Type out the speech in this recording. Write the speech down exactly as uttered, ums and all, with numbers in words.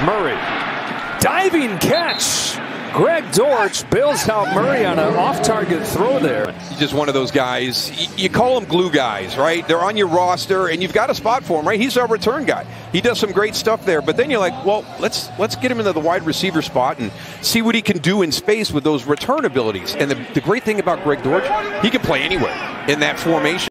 Murray. Diving catch. Greg Dortch bails out Murray on an off-target throw there. He's just one of those guys. You call them glue guys, right? They're on your roster, and you've got a spot for him, right? He's our return guy. He does some great stuff there. But then you're like, well, let's let's get him into the wide receiver spot and see what he can do in space with those return abilities. And the, the great thing about Greg Dortch, he can play anywhere in that formation.